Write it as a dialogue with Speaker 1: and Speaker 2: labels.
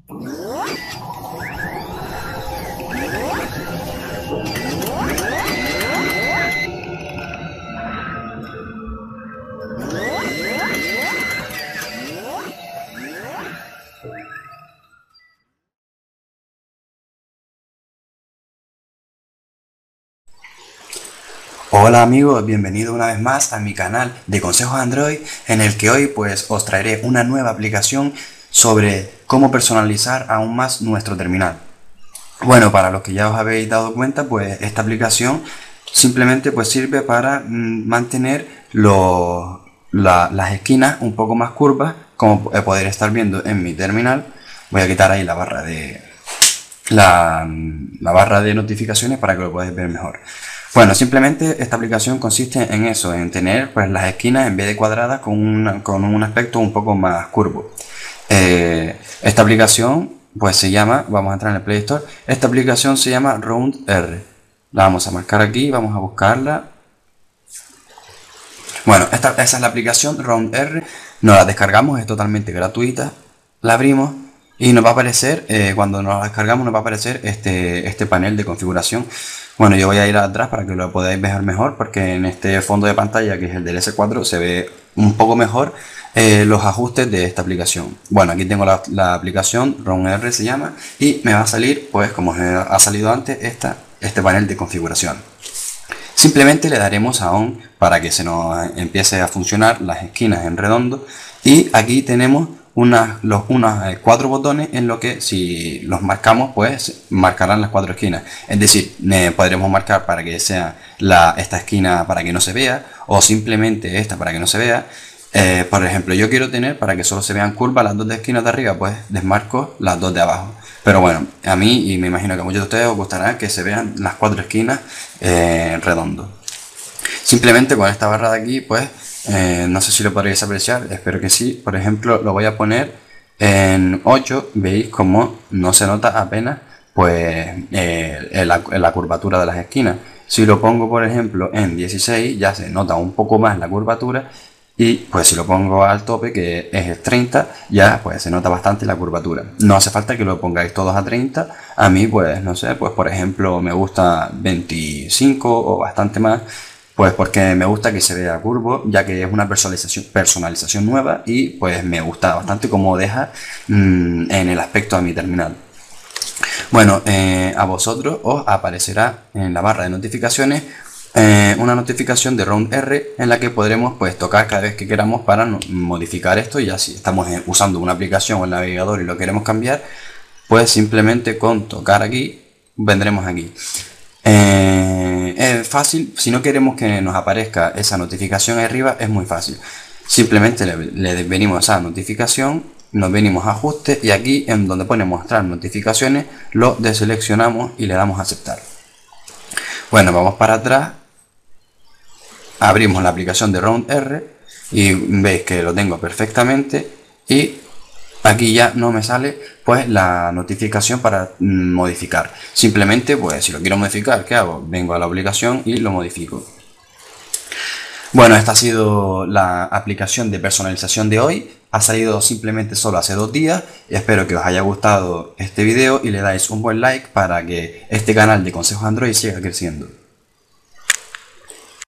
Speaker 1: Hola amigos, bienvenidos una vez más a mi canal de consejos Android, en el que hoy pues os traeré una nueva aplicación sobre cómo personalizar aún más nuestro terminal. Bueno, para los que ya os habéis dado cuenta, pues esta aplicación simplemente pues sirve para mantener las esquinas un poco más curvas, como poder estar viendo en mi terminal. Voy a quitar ahí la barra de notificaciones para que lo podáis ver mejor. Bueno, simplemente esta aplicación consiste en eso, en tener pues las esquinas en vez de cuadradas con un aspecto un poco más curvo. Esta aplicación pues se llama, vamos a entrar en el Play Store, esta aplicación se llama RoundR. La vamos a marcar aquí, vamos a buscarla. Bueno, esa es la aplicación RoundR, nos la descargamos, es totalmente gratuita, la abrimos y nos va a aparecer, cuando nos la descargamos nos va a aparecer este panel de configuración. Bueno, yo voy a ir atrás para que lo podáis ver mejor, porque en este fondo de pantalla, que es el del S4, se ve un poco mejor los ajustes de esta aplicación. Bueno, aquí tengo la aplicación, RoundR se llama, y me va a salir, pues como ha salido antes, este panel de configuración. Simplemente le daremos a On para que se nos empiece a funcionar las esquinas en redondo, y aquí tenemos unos 4 botones en lo que si los marcamos pues marcarán las 4 esquinas, es decir, podremos marcar para que sea esta esquina para que no se vea, o simplemente esta para que no se vea. Por ejemplo, yo quiero tener para que solo se vean curvas las 2 de esquinas de arriba, pues desmarco las 2 de abajo. Pero bueno, a mí, y me imagino que a muchos de ustedes os gustará que se vean las 4 esquinas redondo. Simplemente con esta barra de aquí, pues no sé si lo podréis apreciar, espero que sí. Por ejemplo, lo voy a poner en 8, veis como no se nota apenas pues en la curvatura de las esquinas. Si lo pongo por ejemplo en 16, ya se nota un poco más la curvatura, y pues si lo pongo al tope, que es el 30, ya pues se nota bastante la curvatura. No hace falta que lo pongáis todos a 30, a mí pues no sé, pues por ejemplo me gusta 25 o bastante más, pues porque me gusta que se vea curvo, ya que es una personalización nueva, y pues me gusta bastante cómo deja en el aspecto a mi terminal. Bueno, a vosotros os aparecerá en la barra de notificaciones una notificación de RoundR, en la que podremos pues tocar cada vez que queramos para modificar esto. Y ya si estamos usando una aplicación o el navegador y lo queremos cambiar, pues simplemente con tocar aquí vendremos aquí. Es fácil, si no queremos que nos aparezca esa notificación ahí arriba, es muy fácil. Simplemente le venimos a notificación, nos venimos a ajustes, y aquí en donde pone mostrar notificaciones lo deseleccionamos y le damos a aceptar. Bueno, vamos para atrás, abrimos la aplicación de RoundR y veis que lo tengo perfectamente, y aquí ya no me sale pues la notificación para modificar. Simplemente pues si lo quiero modificar, ¿qué hago? Vengo a la aplicación y lo modifico. Bueno, esta ha sido la aplicación de personalización de hoy. Ha salido simplemente solo hace 2 días. Espero que os haya gustado este video y le dais un buen like para que este canal de consejos Android siga creciendo.